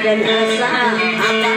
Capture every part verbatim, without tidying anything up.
dan asa apa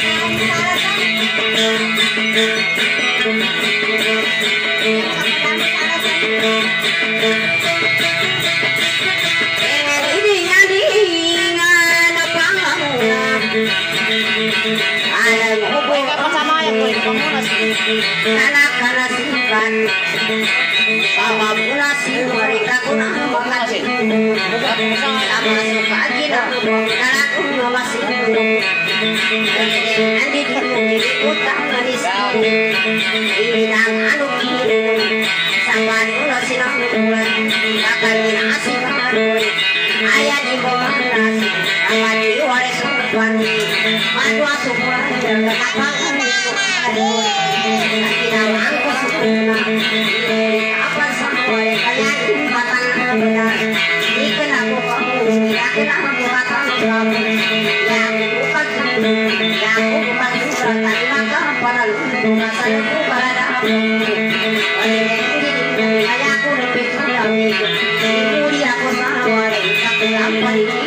Thank you. Kana-kana simpan Sama pula si mereka kuna makasih Sama suka gina Kana kuna masih Nanti dia menjadi utang manis Ini nang anu kiri Sama pula si nang bulan Kakak gina asing mengarui Ayah di bawah nasi Sama di waris umpan Madu asuh pulang Kenapa Nanti nama aku sempurna Apa sama mereka yakin batang benar Ini kenapa kamu Ya kenapa batang kamu Ya aku bukan Ya aku bukan surat Tadi maka pada lu Rasa lu pada aku Kayak aku lebih sudah Ibu dia aku sama mereka Kenapa ini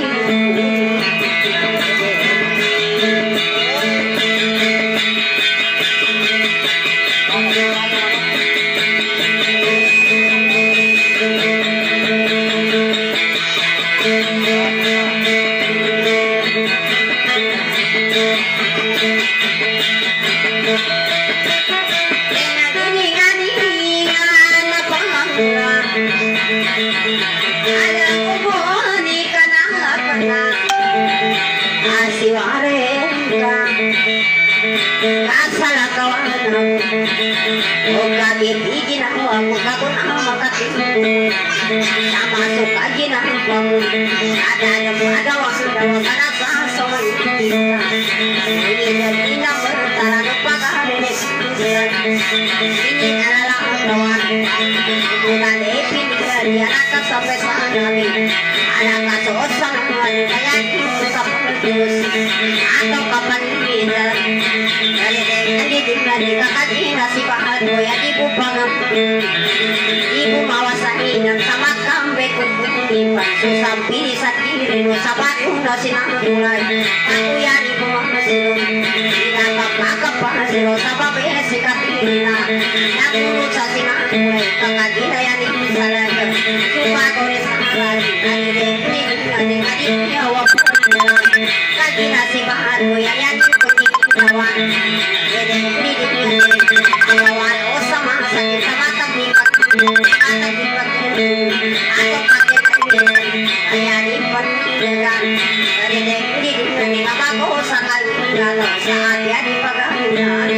sama suka gina ada ada waktu dalam karena sama kita ini jadi bertara lupa kali ini adalah kawan bukan epin dari anak sampai sana anak sosok kayak itu terus atau kapan bisa dari dari dari kakak nasi pahat ya ibu banget ibu mawasani dan sama kambek kumpulan susah pilih sakit sabar nasi mulai aku ya ibu masih tidak apa apa masih sabar besi katina aku sasi mulai kakak kita yang ini salah cuma kores lagi lagi deh ini lagi nyawa lagi nasi pahat ya yang kawan jadi ini dia kawan oh sama sakit sama tapi ada di ada pakai kayak di dengan dari ini di apa kok sekali dalam saat dia dipakai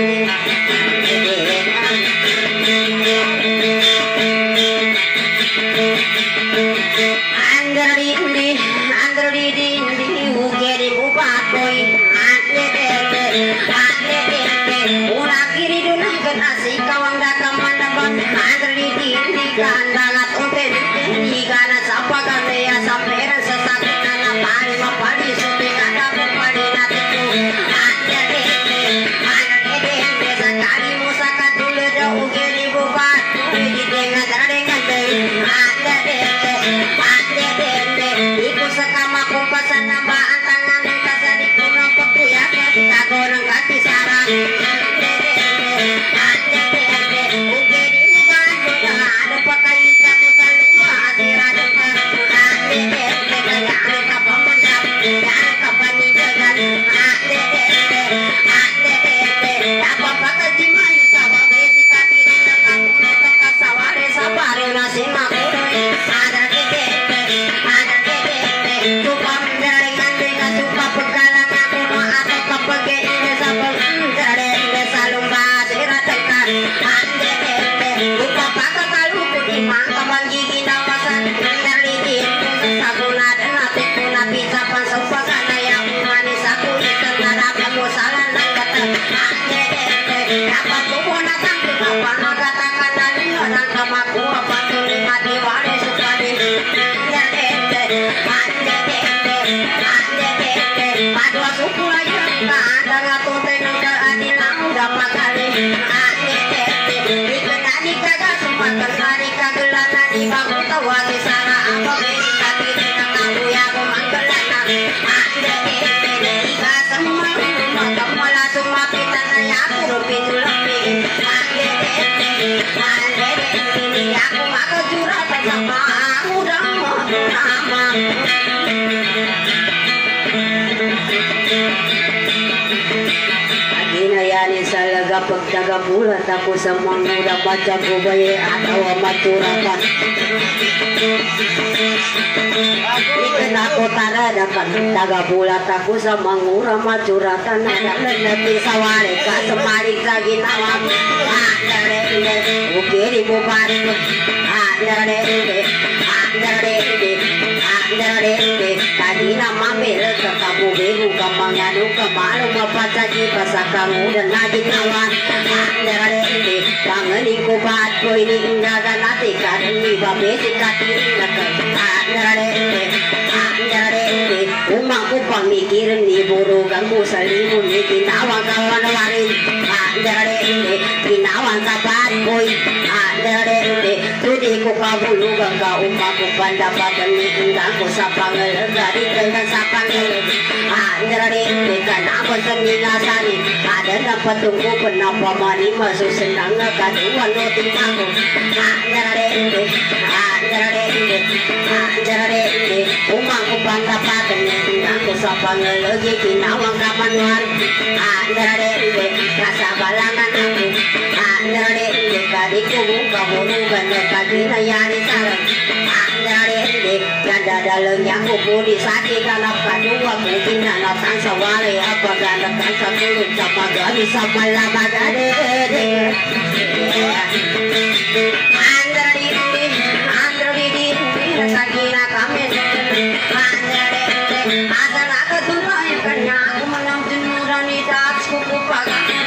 anggar di anggar di di uke di bupati ulah kiri dunah kenasi kawang datang mandapan anggar di di kandangat unte di kana sapa kana ya sampai sesak kana pari mapari suti kana pari natiku ada de ada de de sakali musaka dulu da uke di bubat di dengan dengan de ada de ada de de iku sakama kumpasan namba antangan kasari kuno petu ya kago nang kati sarang ada de ada de uke di bubat ada pakai kamu selalu ada de de jangan kapal jangan kapal jangan ada de ada de apa pakai jimayu sabab besi kaki dengan kamu tetap saware sabare nasi makure ada de ada de suka mendengarkan dengan suka pegalang aku atau kepege ini sabab dari desa lumba siratekan ada de lupa pakai kalu putih mangka bagi kita pasan dari di aku nada nanti puna bisa pasang pakai yang manis aku tentara kamu salah nak kata ada de apa tuh mau datang apa nak katakan dari orang kamaku apa tuh lima di waris sekali ada de ada de ada de padu suku aja ada ngatu tenang adil udah pakali ada de dikenali kagak sempat terlari kagelan di bangku tawa di sana apa beri kaki dengan kamu ya aku mangkelana ada de ika semua maka malah semua kita nanya aku lebih lebih ada de ada de aku maka curhat sama udah mau lama Agina yani salag daga pagdaga bulat ako sa mga baca kubay atau maturakan. Ikan ako tarada pagdaga bulat ako sa mga maturakan. Nalagnatin sa wari ka sa malik sa ginawa. Ah, nare-inde, ukiri mo pari mo. Ah, nare-inde, ah, nare-inde, ah, nare-inde. Kanina mamil ka kabubiru ka manganu ka malu mapatagi basa kamu dan lagi kawan. Ah, nare-inde, kangenin ko baat ko ini ingaga nati karni babesi katiri nakan. Ah, nare-inde, ah, nare-inde. Umang ko pamikirin ni buru ganggu salimun ni kinawang kawan warin. Ah, nare-inde, kinawang kabat boy. Ah, nare-inde, tudi ko kabulugan ka umang ko pandapatan ni inggang ko sa pangalagari dengan sa pangalag. Ah, nare-inde, kanapa sa ningasani. Ada na patungko panapamani masusenang na kaduan no timako. Ah, nare-inde, ah, nare-inde, ah, nare-inde, umang ko pandapatan ni inggang ko sa pangalagi kinawang kamanwar. Ah, nare-inde, nasa balangan ako. Ah, nare-inde, kadi ko buka burugan na kaginayari sarang. Ah, nare-inde, ganda dalangnya ko budi sakit kalap kadua ko binanatan sa wali apa gandakan sa tulog sa pagani sa malabagade. Andra-inde, andra-inde, sakina kami. Andra-inde, adala katulay kanya ako manang tinuran ni tats ko kupag.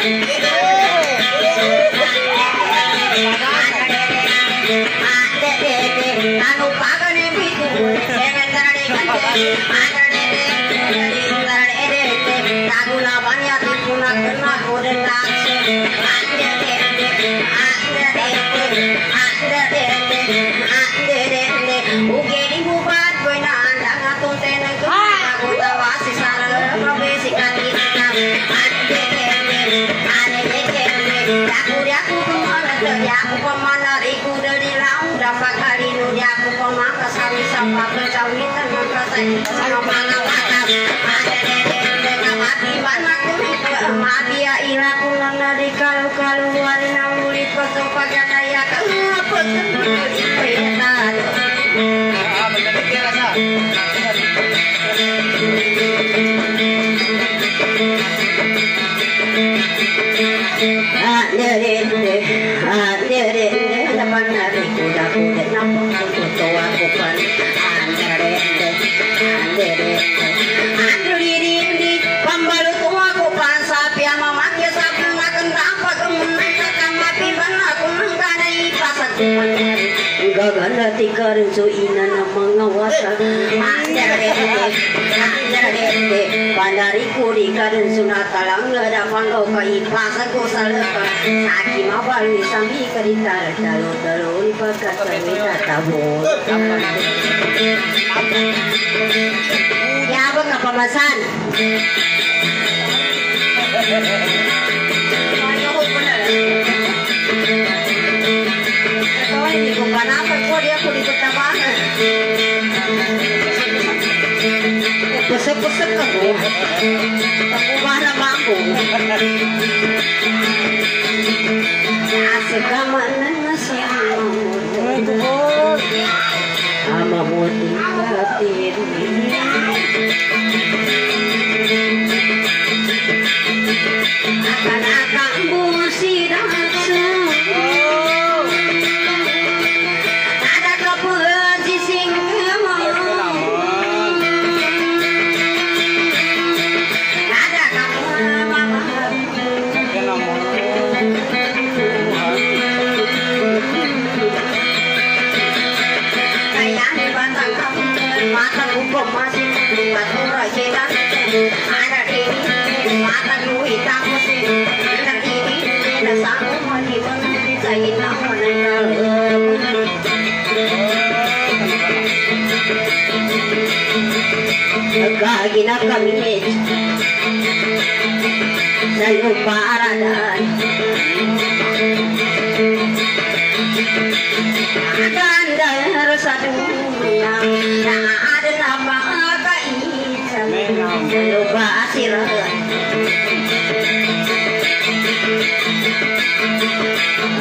Anu pagan ni bitu, semen darade kante, andare andare tagula banya tipuna kena koden lakse, andare andare andare andare ugedi bubat koina andang atun tenang ko aku tawasi sarang mabesi katina, andare andare aku aku kemana aku kemana iku dari laut dapat hari nu aku kemana sawi sampai kecawitan makasai sama mana wakam ada dede kamati mana kulit mati ya ilaku nana di kalau kalau wali namulit kosong pakai daya kenapa kenapa petan ah benar dia rasa ah dede ah dede dapat nari kuda kuda nampak kuda aku pan andare andare andare di pambalut aku pan sapi ama makia sapi makan tampak kemenang kamapi bana aku mengkanai pasat gagana tikarin so ina na mga wasa andare andare pandari kuri karin sunatalang ada pangau kai pasat ko salaka saki mabalu sambi karitar dalo dalo ibakat kami tabo ya abang apa masan ini bukan apa kok dia kulit ketabangan pesek-pesek kamu aku mana mampu asik kamana ama moti batin akan-akan busi daksa ada kepuji sing ada kamu mama mata kumpul masih batu raja ada ini mata lu hitam masih ada ini ada satu mati mati saya nak mengenal kagina kami saya lupa aradan ada harus satu ada nama kaisam lupa asir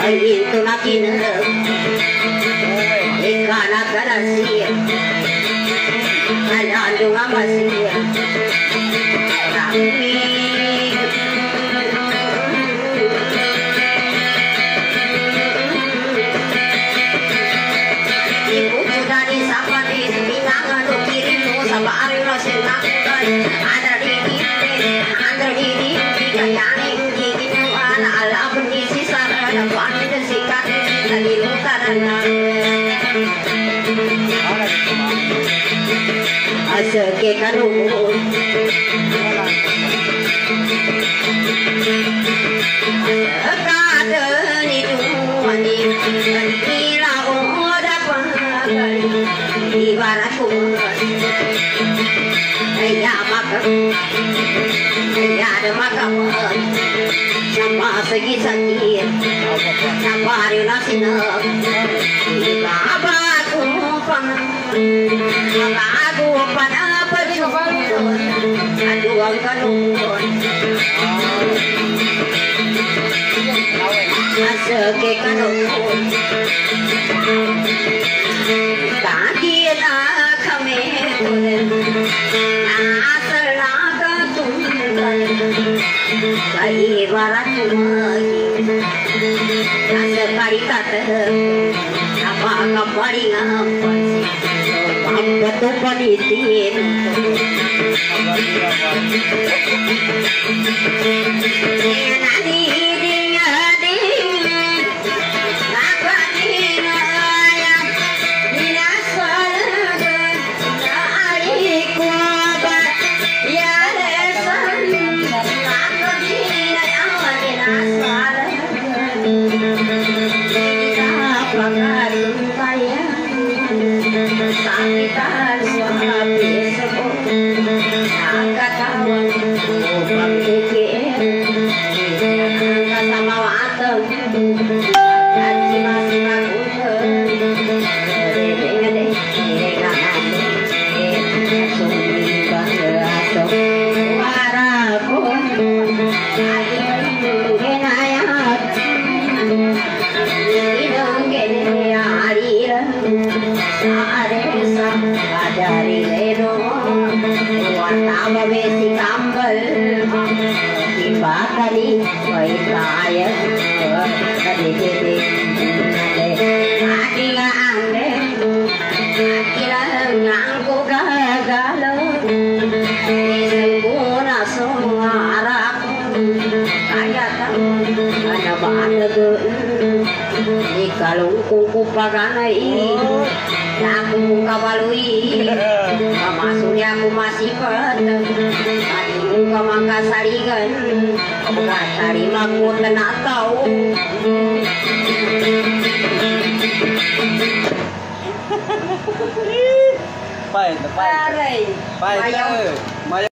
itu nakin ikan akan asir alandung amasir tapi ibu sudah disapa di binangan do kirim no sama arila senang ada di dinding ada di dinding kayane dikin ala ala benisi sarana pani desikat tadi lutarana asake kanu kadani duani ila oda pagali ibaraku ya maka ya ada maka sama segi sakit sama hari nasi nak apa aku panah apa aku panah apa juga aduh angkat nungguan asake kanungguan takir akame kulen asal naga tunggal kai barat magi asa kari kata apa kapari apa apa tu panitin nani dia dia apa dia ya dia salah ari ko ba ya resan apa dia apa dia salah pagar kaya sakitan suami sebut angkat kawan ubang dikir angkat sama watem haji masih lakukan dede dede sumi bahasa warakun ayo genayat hidung gede arira aresa adari ledo watama besi kambal dibakari waitaya kade kade adiga ande akira ngangko gagalo sempurna suara kayatan ada batu di kalung kuku paganai aku muka balui maksudnya aku masih peteng tadi muka mangga sarigan muka sari maku tenak tahu Pai, pai, pai, pai,